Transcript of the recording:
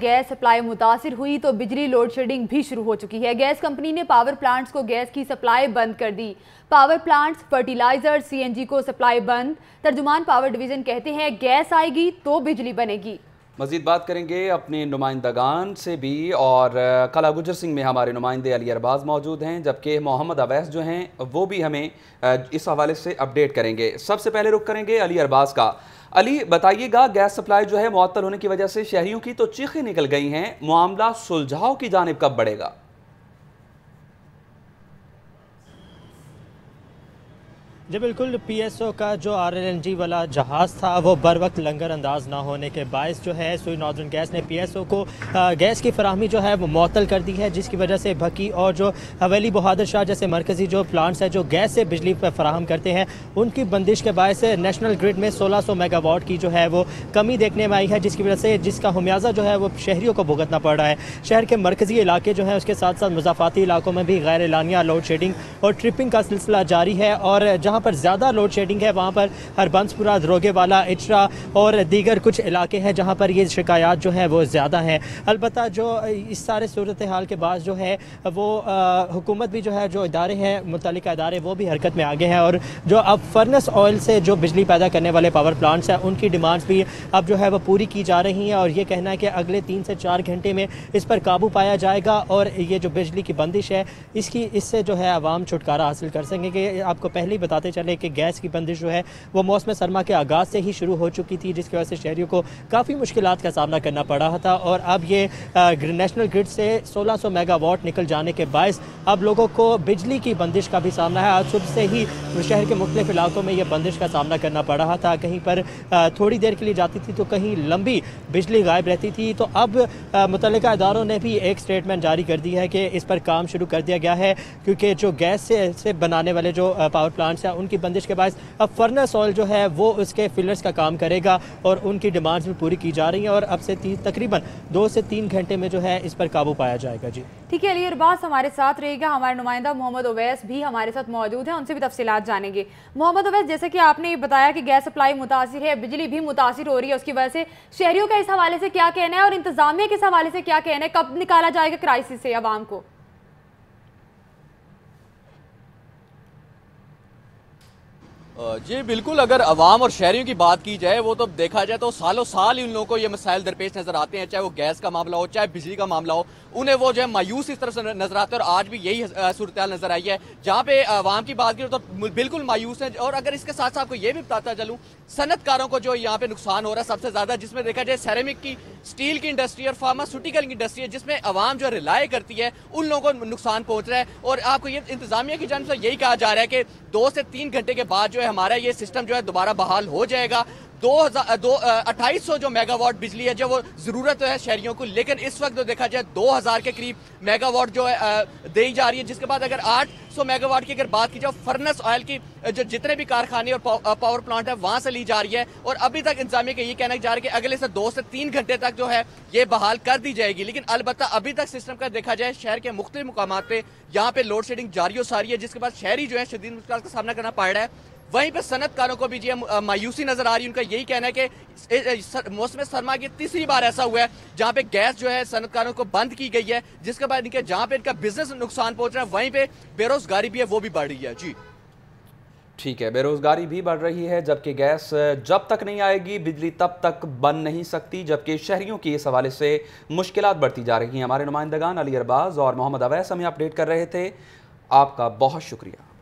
Gas supply मुतासिर हुई तो बिजली लोड शेडिंग भी शुरू हो चुकी है। गैस कंपनी ने पावर प्लांट्स को गैस की सप्लाई बंद कर दी। पावर प्लांट्स, फर्टिलाइजर, सीएनजी को सप्लाई बंद। तर्जुमान पावर डिवीजन कहते हैं गैस आएगी तो बिजली बनेगी। मज़ीद बात करेंगे अपने नुमाइंदगान से भी और कला गुजर सिंह में हमारे नुमाइंदे अली अरबाज मौजूद हैं, जबकि मोहम्मद अवैस जो हैं वो भी हमें इस हवाले से अपडेट करेंगे। सबसे पहले रुख करेंगे अली अरबाज का। अली बताइएगा, गैस सप्लाई जो है मुअत्तल होने की वजह से शहरियों की तो चीखें निकल गई हैं, मामला सुलझाव की जानिब कब बढ़ेगा? जी बिल्कुल, पीएसओ का जो आरएलएनजी वाला जहाज़ था वो बर वक्त लंगर अंदाज ना होने के बायस जो है सुई नॉर्दर्न गैस ने पीएसओ को गैस की फराहमी जो है वो मुअत्तल कर दी है, जिसकी वजह से भकी और जो हवेली बहादुर शाह जैसे मरकज़ी जो प्लांट्स हैं जो गैस से बिजली फराहम करते हैं उनकी बंदिश के बायस नेशनल ग्रिड में 1600 मेगावाट की जो है वो कमी देखने में आई है, जिसकी वजह से जिसका हुम्याजा जो है वो शहरियों को भुगतना पड़ रहा है। शहर के मरकज़ी इलाके जो है उसके साथ साथ मुज़ाफ़ाती इलाकों में भी गैर एलानिया लोड शेडिंग और ट्रिपिंग का सिलसिला जारी है, और जहाँ पर ज़्यादा लोड शेडिंग है वहाँ पर हरबंसपुरा, दरोगेवाला, इचरा और दीगर कुछ इलाके हैं जहाँ पर ये शिकायत जो है वो ज़्यादा हैं। अलबत्ता जो इस सारे सूरत हाल के बाद जो है वो हुकूमत भी जो है जो इदारे हैं मुतल्लिका इदारे वो भी हरकत में आ गए हैं, और जो अब फर्नेस ऑयल से जो बिजली पैदा करने वाले पावर प्लांट्स हैं उनकी डिमांड्स भी अब जो है वो पूरी की जा रही हैं, और ये कहना है कि अगले 3 से 4 घंटे में इस पर काबू पाया जाएगा और ये जो बिजली की बंदिश है इससे जो है आवाम छुटकारा हासिल कर सकेंगे। आपको पहले ही बताते चले कि गैस की बंदिश जो है वो मौसम सरमा के आगाज़ से ही शुरू हो चुकी थी, जिसकी वजह से शहरियों को काफ़ी मुश्किलात का सामना करना पड़ रहा था, और अब ये नेशनल ग्रिड से 1600 मेगावाट निकल जाने के बायस अब लोगों को बिजली की बंदिश का भी सामना है। आज सुबह से ही शहर के मुख्तलिफ इलाकों में ये बंदिश का सामना करना पड़ रहा था, कहीं पर थोड़ी देर के लिए जाती थी तो कहीं लंबी बिजली गायब रहती थी। तो अब मुतल्लिका इदारों ने भी एक स्टेटमेंट जारी कर दी है कि इस पर काम शुरू कर दिया गया है, क्योंकि जो गैस से बनाने वाले जो पावर प्लांट्स हैं उनकी बंदिश के बाद अब फर्नेस ऑयल जो है वो उसके फिलर्स का काम करेगा, और उनकी डिमांड्स भी पूरी की जा रही हैं, और अब से तकरीबन 2 से 3 घंटे में जो है इस पर काबू पाया जाएगा। जी ठीक है, अली अरबाज हमारे साथ रहेगा। हमारे नुमाइंदा मोहम्मद अवैस भी हमारे साथ मौजूद है, उनसे भी तफसीलात जानेंगे। मोहम्मद अवैस, जैसे कि आपने बताया कि गैस सप्लाई मुतासिर है, बिजली भी मुतासिर हो रही है, उसकी वजह से शहरियों का इस हवाले से क्या कहना है और इंतजामिया के इस हवाले से क्या कहना है, कब निकाला जाएगा क्राइसिस से आवाम को? जी बिल्कुल, अगर अवाम और शहरियों की बात की जाए वो तो देखा जाए तो सालों साल ही उन लोगों को ये मसाइल दरपेश नजर आते हैं, चाहे वो गैस का मामला हो चाहे बिजली का मामला हो, उन्हें वो जो है मायूस इस तरफ से नजर आते हैं, और आज भी यही सूरत हाल नजर आई है। जहाँ पे अवाम की बात करें तो बिल्कुल मायूस है। और अगर इसके साथ साथ आपको ये भी बताता चलूँ, सनतकारों को जो यहाँ पे नुकसान हो रहा है सबसे ज्यादा, जिसमें देखा जाए सेरेमिक की, स्टील की इंडस्ट्री और फार्मास्यूटिकल की इंडस्ट्री है, जिसमें अवाम जो रिलाय करती है, उन लोगों को नुकसान पहुंच रहा है। और आपको ये इंतजामिया की जानिब से यही कहा जा रहा है कि 2 से 3 घंटे के बाद जो है हमारा ये सिस्टम जो है दोबारा बहाल हो जाएगा। 2800 जो मेगावाट बिजली है जो वो जरूरत है शहरियों को, लेकिन इस वक्त जो देखा जाए 2000 के करीब मेगावाट जो है दी जा रही है, जिसके बाद अगर 800 मेगावाट की अगर बात की जाए फर्नेस ऑयल की जो जितने भी कारखाने और पावर प्लांट है वहां से ली जा रही है, और अभी तक इंतजामिया का ये कहना जा रहा है कि अगले से 2 से 3 घंटे तक जो है ये बहाल कर दी जाएगी। लेकिन अलबत्ता अभी तक सिस्टम का देखा जाए शहर के मुख्तलिफ मुकामात पे यहाँ पे लोड शेडिंग जारी हो सारी है, जिसके बाद शहरी जो है शदीद मुश्किल का सामना करना पड़ रहा है। वहीं पे सनतकारों को भी जी मायूसी नजर आ रही है। उनका यही कहना है कि मौसम सरमा की तीसरी बार ऐसा हुआ है जहां पे गैस जो है सनतकारों को बंद की गई है, जिसके बाद इनके जहां पे इनका बिजनेस नुकसान पहुंच रहा है, वहीं पे बेरोजगारी भी है वो भी बढ़ रही है। जी ठीक है, बेरोजगारी भी बढ़ रही है, जबकि गैस जब तक नहीं आएगी बिजली तब तक बन नहीं सकती, जबकि शहरियों की इस हवाले से मुश्किलात बढ़ती जा रही हैं। हमारे नुमाइंदगान अली अरबाज और मोहम्मद अवैस हमें अपडेट कर रहे थे। आपका बहुत शुक्रिया।